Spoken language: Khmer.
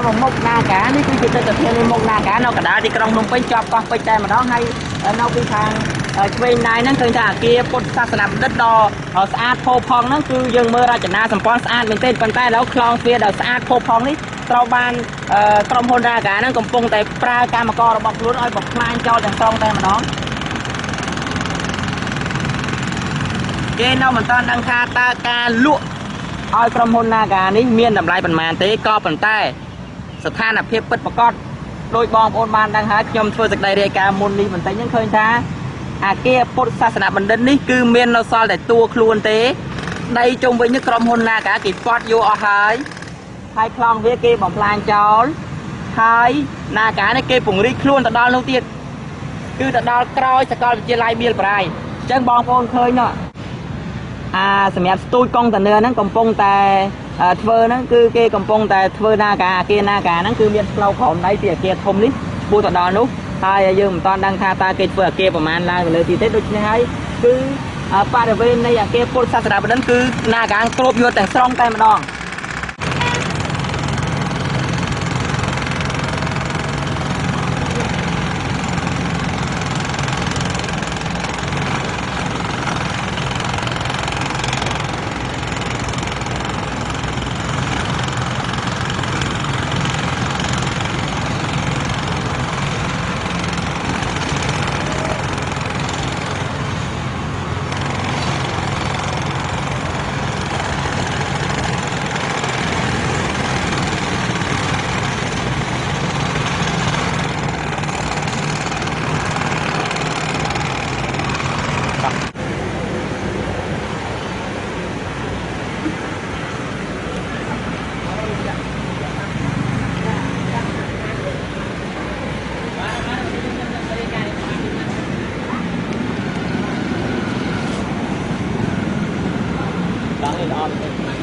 một mục na cả ní cứ chỉ tự thiên một na cả nó cả đá đi trong nông pin chọc con pin tay mà đó hay nó đi thang bên này nó thường thà kia cột sắt sập đất đỏ ở xã thô phong nó cứ dừng mưa ra chả na sầm pon xã mình tên con tay đó clon phía đầu xã thô phong ní sau ban trong hôn ra cả nó còn pung tại pra cam mà co bọc luôn ơi bọc mai cho đằng sau tay mà đó cái nào mình toàn đang tha ta ca lụa ơi trong hôn ra cả ní miên làm lại phần màn thế co phần tayสถานភាពពិតប្រកបដោយបងប្អូនបានដឹងហើយខ្ញុំធ្វើសេចក្តីរាយការណ៍មុននេះបន្តិចហ្នឹងឃើញថាអាគារពុទ្ធសាសនាបណ្ឌិតនេះគឺមាននៅសល់តែតួខ្លួនទេដីជុំវិញនេះក្រុមហ៊ុនណាកាគេប៉ត់យកអស់ហើយខ្លងវាគេបំផ្លាញចោលហើយណាកានេះគេពង្រីកខ្លួនទៅដល់នោះទៀតគឺទៅដល់ក្រោយសាកលវិទ្យាល័យបៀលប្រាយអញ្ចឹងបងប្អូនឃើញនោះសម្រាប់ស្ទូចកុងតឺន័រហ្នឹងកំពុងតែធ្វើហ្នឹងគឺគេកំពុងតែធ្វើណាកាអាគារណាកាហ្នឹងគឺមានផ្លូវក្រោមដៃពីអាគារធំនេះឈ្មោះទៅដល់នោះហើយយើងមិនតាន់ដឹងថាតើគេធ្វើអាគារប្រមាណឡើងលើទីទេដូច្នេះហើយគឺបរិវេណនៃអាគារពុទ្ធសាសនាបណ្ឌិតគឺណាកាគ្របយកតែស្រុងតែម្ដងHãy subscribe cho kênh Ghiền Mì Gõ để không bỏ lỡ